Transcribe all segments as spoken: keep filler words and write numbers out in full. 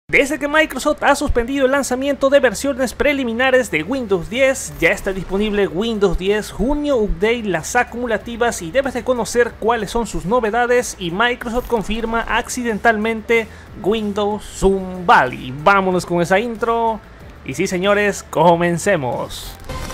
Desde que Microsoft ha suspendido el lanzamiento de versiones preliminares de Windows diez, ya está disponible Windows diez Junio Update, las acumulativas, y debes de conocer cuáles son sus novedades. Y Microsoft confirma accidentalmente Windows Zoom Valley. Vámonos con esa intro. Y sí, señores, comencemos.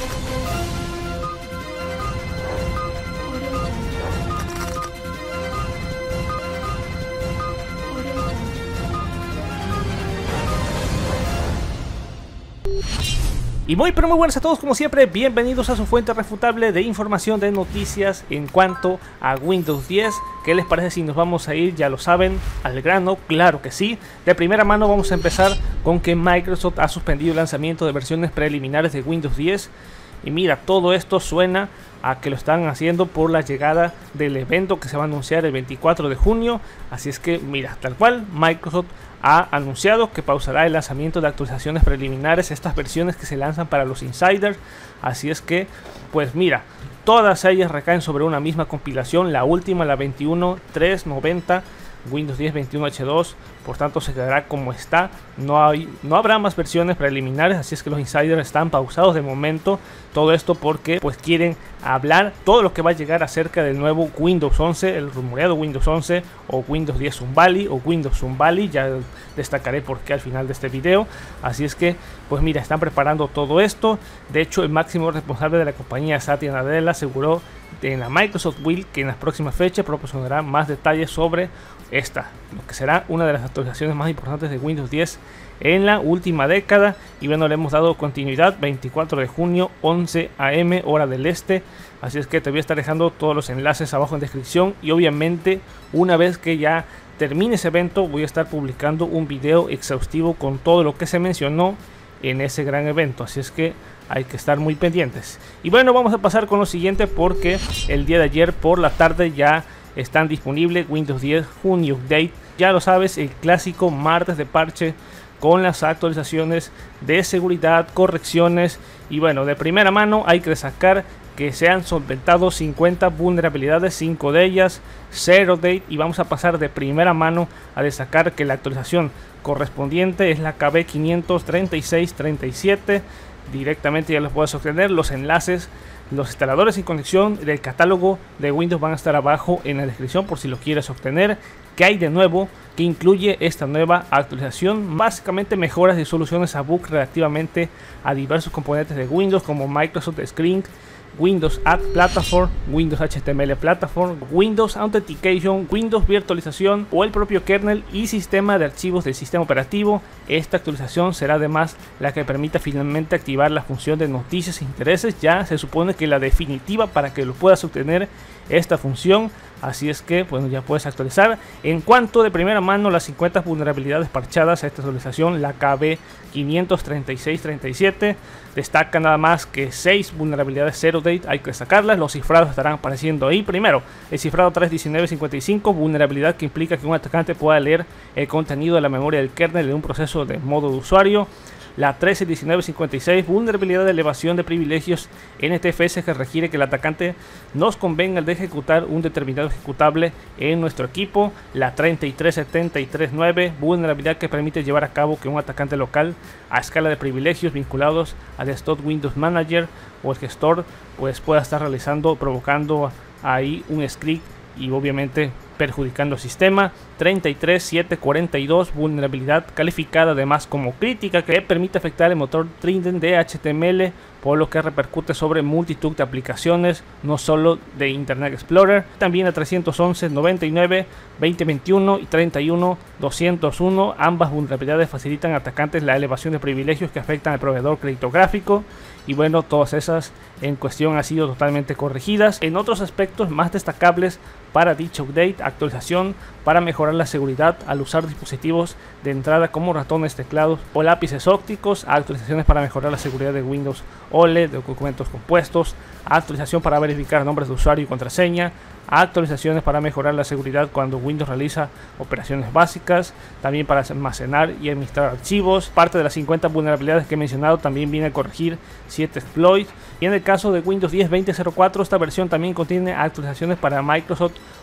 Y muy pero muy buenas a todos, como siempre, bienvenidos a su fuente refutable de información de noticias en cuanto a Windows diez. ¿Qué les parece si nos vamos a ir, ya lo saben, al grano? Claro que sí. De primera mano vamos a empezar con que Microsoft ha suspendido el lanzamiento de versiones preliminares de Windows diez. Y mira, todo esto suena a que lo están haciendo por la llegada del evento que se va a anunciar el veinticuatro de junio. Así es que mira, tal cual, Microsoft ha anunciado que pausará el lanzamiento de actualizaciones preliminares, estas versiones que se lanzan para los insiders. Así es que, pues mira, todas ellas recaen sobre una misma compilación, la última, la veintiuno punto trescientos noventa, Windows diez veintiuno H dos, por tanto se quedará como está. No, hay, no habrá más versiones preliminares, así es que los insiders están pausados de momento. Todo esto porque pues quieren hablar todo lo que va a llegar acerca del nuevo Windows once, el rumoreado Windows once o Windows diez Zoom Valley o Windows Zoom Valley. Ya destacaré por qué al final de este video. Así es que pues mira, están preparando todo esto. De hecho, el máximo responsable de la compañía, Satya Nadella, aseguró en la Microsoft Build que en las próximas fechas proporcionará más detalles sobre esta, lo que será una de las actualizaciones más importantes de Windows diez en la última década. Y bueno, le hemos dado continuidad, veinticuatro de junio, once a eme hora del este. Así es que te voy a estar dejando todos los enlaces abajo en descripción, y obviamente una vez que ya termine ese evento voy a estar publicando un video exhaustivo con todo lo que se mencionó en ese gran evento. Así es que hay que estar muy pendientes. Y bueno, vamos a pasar con lo siguiente, porque el día de ayer por la tarde ya están disponibles Windows diez Junio Update. Ya lo sabes, el clásico martes de parche con las actualizaciones de seguridad, correcciones. Y bueno, de primera mano hay que destacar que se han solventado cincuenta vulnerabilidades, cinco de ellas Zero Day. Y vamos a pasar de primera mano a destacar que la actualización correspondiente es la K B quinientos treinta y seis treinta y siete. Directamente ya los puedes obtener. Los enlaces, los instaladores sin conexión del catálogo de Windows van a estar abajo en la descripción por si lo quieres obtener. ¿Qué hay de nuevo? Que incluye esta nueva actualización, básicamente mejoras y soluciones a bugs relativamente a diversos componentes de Windows, como Microsoft Screen, Windows Add Platform, Windows H T M L Platform, Windows Authentication, Windows Virtualización o el propio kernel y sistema de archivos del sistema operativo. Esta actualización será además la que permita finalmente activar la función de noticias e intereses. Ya se supone que la definitiva para que lo puedas obtener esta función. Así es que bueno, ya puedes actualizar. En cuanto de primera mano las cincuenta vulnerabilidades parchadas a esta actualización, la K B quinientos treinta y seis treinta y siete, destaca nada más que seis vulnerabilidades Zero Day, hay que destacarlas. Los cifrados estarán apareciendo ahí. Primero, el cifrado tres diecinueve cincuenta y cinco, vulnerabilidad que implica que un atacante pueda leer el contenido de la memoria del kernel de un proceso de modo de usuario. La trece diecinueve cincuenta y seis, vulnerabilidad de elevación de privilegios N T F S, que requiere que el atacante nos convenga de ejecutar un determinado ejecutable en nuestro equipo. La treinta y tres setenta y tres nueve, vulnerabilidad que permite llevar a cabo que un atacante local a escala de privilegios vinculados al Desktop Windows Manager o el gestor pues pueda estar realizando, provocando ahí un script y obviamente perjudicando el sistema. Treinta y tres setecientos cuarenta y dos, vulnerabilidad calificada además como crítica que permite afectar el motor Trident de H T M L, por lo que repercute sobre multitud de aplicaciones, no solo de Internet Explorer. También a trescientos once noventa y nueve veinte veintiuno y treinta y uno doscientos uno, ambas vulnerabilidades facilitan a atacantes la elevación de privilegios que afectan al proveedor criptográfico. Y bueno, todas esas en cuestión han sido totalmente corregidas. En otros aspectos más destacables para dicho update, actualización para mejorar la seguridad al usar dispositivos de entrada como ratones, teclados o lápices ópticos, actualizaciones para mejorar la seguridad de Windows O L E D, de documentos compuestos, actualización para verificar nombres de usuario y contraseña, actualizaciones para mejorar la seguridad cuando Windows realiza operaciones básicas, también para almacenar y administrar archivos. Parte de las cincuenta vulnerabilidades que he mencionado también viene a corregir siete exploits. Y en el caso de Windows diez veinte cero cuatro, esta versión también contiene actualizaciones para Microsoft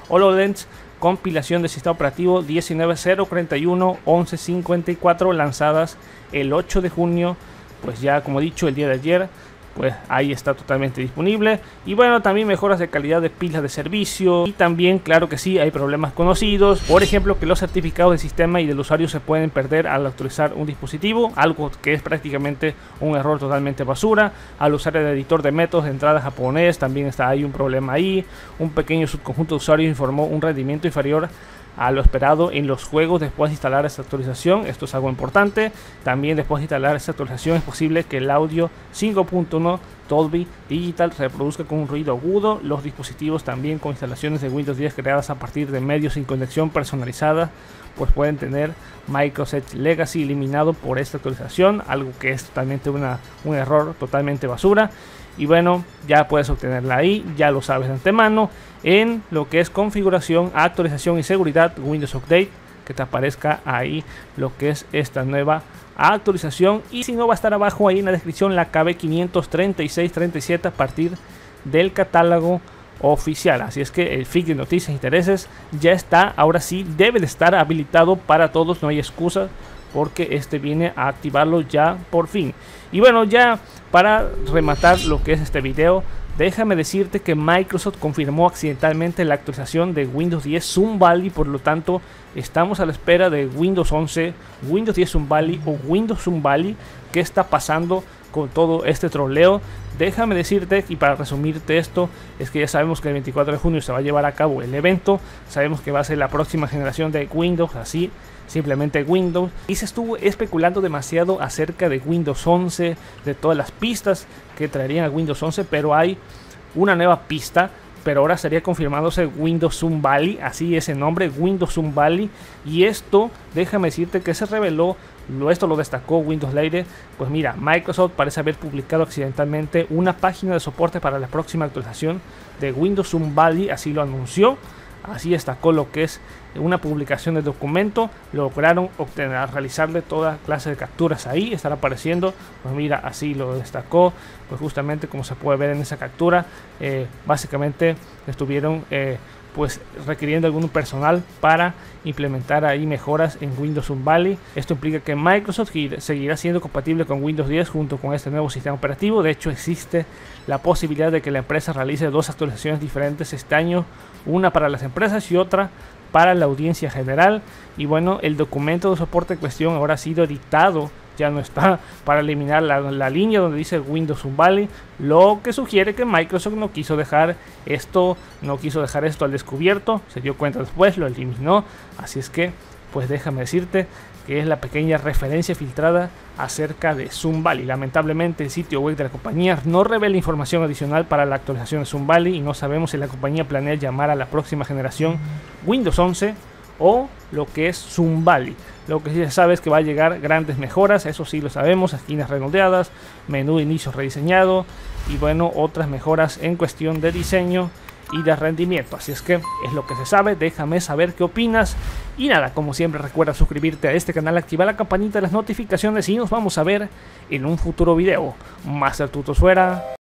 HoloLens, compilación del sistema operativo diecinueve cero cuarenta y uno once cincuenta y cuatro, lanzadas el ocho de junio, pues ya como he dicho el día de ayer. Pues ahí está totalmente disponible. Y bueno, también mejoras de calidad de pilas de servicio. Y también, claro que sí, hay problemas conocidos. Por ejemplo, que los certificados del sistema y del usuario se pueden perder al actualizar un dispositivo. Algo que es prácticamente un error totalmente basura. Al usar el editor de métodos de entrada japonés, también está ahí un problema ahí. Un pequeño subconjunto de usuarios informó un rendimiento inferior a lo esperado en los juegos después de instalar esta actualización. Esto es algo importante. También después de instalar esta actualización es posible que el audio cinco punto uno Dolby Digital se reproduzca con un ruido agudo. Los dispositivos también con instalaciones de Windows diez creadas a partir de medios sin conexión personalizada pues pueden tener Microsoft Legacy eliminado por esta actualización, algo que es totalmente una, un error totalmente basura. Y bueno, ya puedes obtenerla ahí, ya lo sabes de antemano, en lo que es configuración, actualización y seguridad, Windows Update, que te aparezca ahí lo que es esta nueva actualización. Y si no, va a estar abajo ahí en la descripción la K B quinientos treinta y seis treinta y siete a partir del catálogo oficial. Así es que el feed de noticias e intereses ya está, ahora sí debe de estar habilitado para todos, no hay excusa, porque este viene a activarlo ya por fin. Y bueno, ya para rematar lo que es este video, déjame decirte que Microsoft confirmó accidentalmente la actualización de Windows diez Sun Valley, por lo tanto estamos a la espera de Windows once, Windows diez Sun Valley o Windows Sun Valley. ¿Qué está pasando con todo este troleo? Déjame decirte, y para resumirte esto, es que ya sabemos que el veinticuatro de junio se va a llevar a cabo el evento. Sabemos que va a ser la próxima generación de Windows, así simplemente Windows, y se estuvo especulando demasiado acerca de Windows once, de todas las pistas que traerían a Windows once, pero hay una nueva pista, pero ahora estaría confirmándose Windows Sun Valley, así es el nombre, Windows Sun Valley. Y esto, déjame decirte que se reveló, lo, esto lo destacó Windows Later. Pues mira, Microsoft parece haber publicado accidentalmente una página de soporte para la próxima actualización de Windows Sun Valley, así lo anunció. Así destacó lo que es una publicación de documento. Lograron obtener, realizarle toda clase de capturas ahí. Estará apareciendo. Pues mira, así lo destacó. Pues justamente como se puede ver en esa captura, eh, básicamente estuvieron eh, pues requiriendo algún personal para implementar ahí mejoras en Windows Sun Valley. Esto implica que Microsoft seguirá siendo compatible con Windows diez junto con este nuevo sistema operativo. De hecho, existe la posibilidad de que la empresa realice dos actualizaciones diferentes este año, una para las empresas y otra para la audiencia general. Y bueno, el documento de soporte en cuestión ahora ha sido editado, ya no está, para eliminar la, la línea donde dice Windows Sun Valley, lo que sugiere que Microsoft no quiso dejar esto, no quiso dejar esto al descubierto, se dio cuenta después, lo eliminó. Así es que, pues déjame decirte que es la pequeña referencia filtrada acerca de Sun Valley. Lamentablemente el sitio web de la compañía no revela información adicional para la actualización de Sun Valley y no sabemos si la compañía planea llamar a la próxima generación Windows once o lo que es Sun Valley. Lo que sí se sabe es que va a llegar grandes mejoras, eso sí lo sabemos, esquinas redondeadas, menú de inicio rediseñado y bueno, otras mejoras en cuestión de diseño y de rendimiento. Así es que es lo que se sabe, déjame saber qué opinas. Y nada, como siempre recuerda suscribirte a este canal, activar la campanita de las notificaciones y nos vamos a ver en un futuro video. Master Tutos fuera.